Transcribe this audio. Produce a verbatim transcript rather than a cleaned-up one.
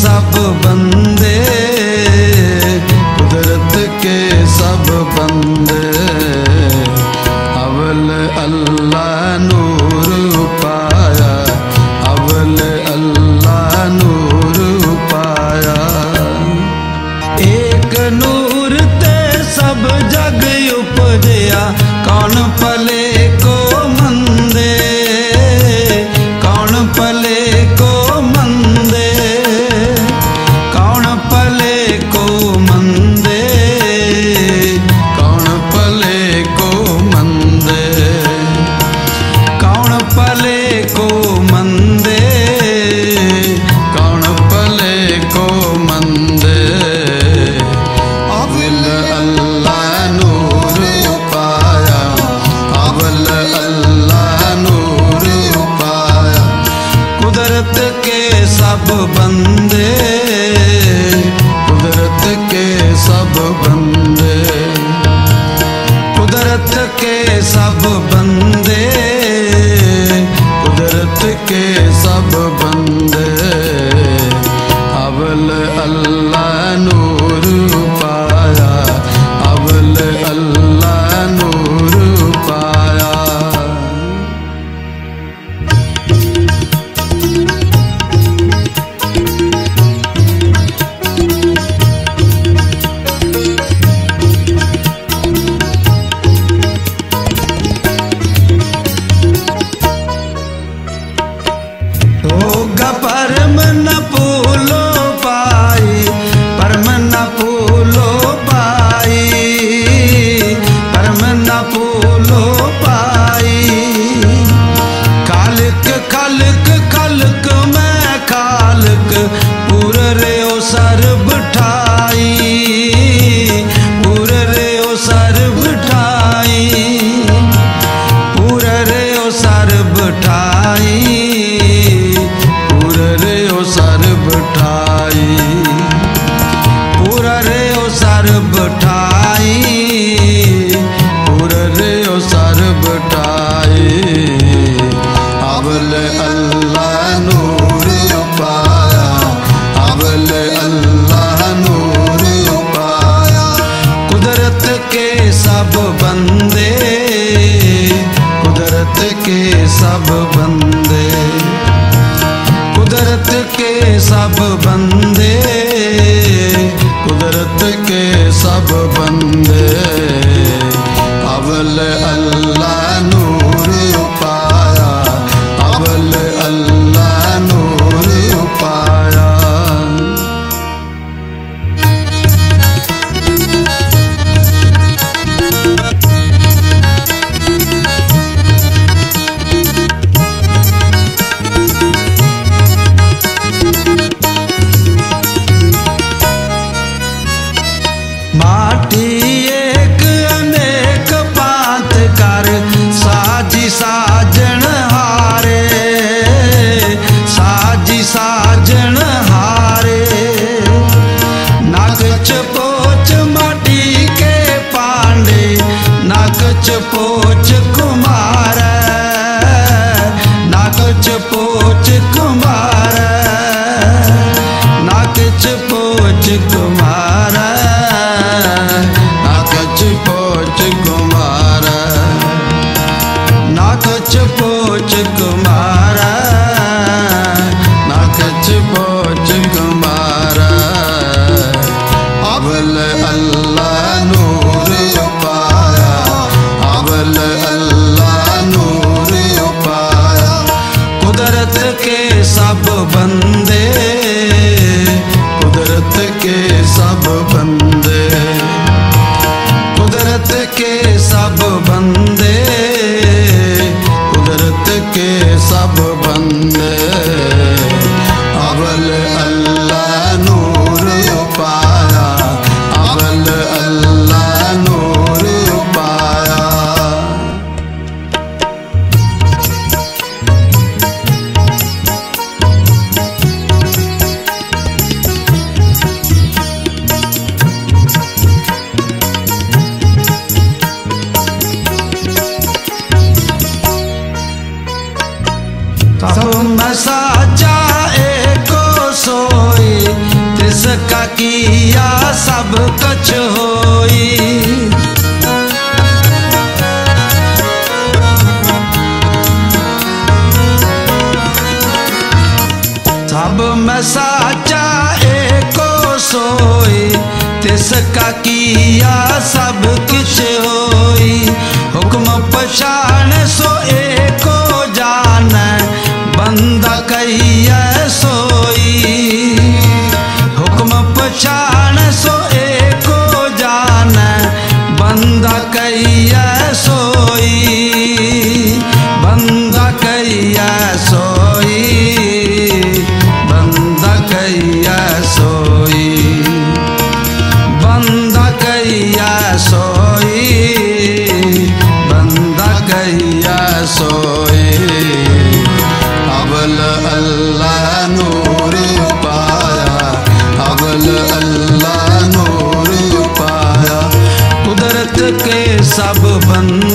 सब बंदे, कुदरत के सब बंदे, अवल अल्लाह नूर पाया, अवल अल्लाह नूर पाया। एक नूर ते सब जग उपजया, कौन पले को मंदे, कौन पले को मंदे, कौन पले को मंदे, कौन पले को मंदे, कौन पले को मंदे, कौन पले को मंदे, अवल अल्लाह नूर पाया, अवल अल्लाह नूर पाया। कुदरत के सब बंदे, कुदरत के सब बंदे, कुदरत के सब बंदे, कुदरत के सब बंदे, अवल अल्लाह नूर पाया, अवल अल्लाह नूर पाया। होगा परम न फूलो पाई, परम न फूलो पाई, परम न फूलो पाई। खालिक खालिक खालिक मैं खालिक, पूर रे ओ सर बिठाई, पूर रे ओ सर बिठाई, पूर रे ओ सर बिठाई, पूर रे ओ सर बिठाई, पूर रे ओ सर बिठाई, पूर रे ओ सर बिठाई। अवल अल्लाह नूर पाया, अवल अल्लाह नूर पाया। कुदरत के सब बंदे, कुदरत के सब बंदे, कुदरत के सब बंदे, कुदरत के सब बंदे, अवल अल्लाह नूर पाया, अवल अल्लाह नूर पाया। माटी एक अनेक पात कर, साजी साजन हारे, साजी साजन हारे। नाक चपोच माटी के पांडे, नाक चपोच कुमार, नाक चपोच कुमार, नाक चपोच कुमार, नाक चपोच कुमार, नाक चपोच कुमार, नाक चपोच कुमार। अवल अल्लाह नूर पाया, अवल अल्लाह नूर पाया। कुदरत के सब बंदे, कुदरत के सब जिसका किया सब किछ होई, हुक्म पछाण सो एको जाने, बंदा कहिए सोई। हुक्म पछाण सो एको जाने, बंदा कहिए सोई, बंदा कहिए सोई, बंदा कहिए सोई, बंदा कहिए सोई, बंदा कहिए सोई। अवल अल्लाह नूर पाया, अवल अल्लाह नूर पाया, कुदरत के सब बंदे